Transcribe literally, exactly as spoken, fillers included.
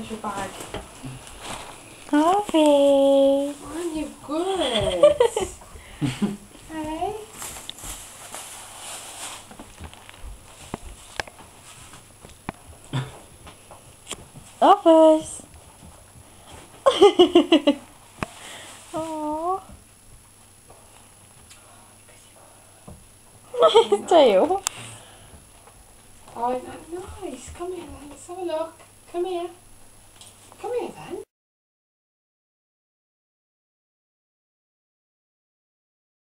There's your bag. Harvey. Aren't you good? Hey? Offers. Aww. His tail. Oh, isn't that nice? Come here then, let's have a look. Come here. Come here then.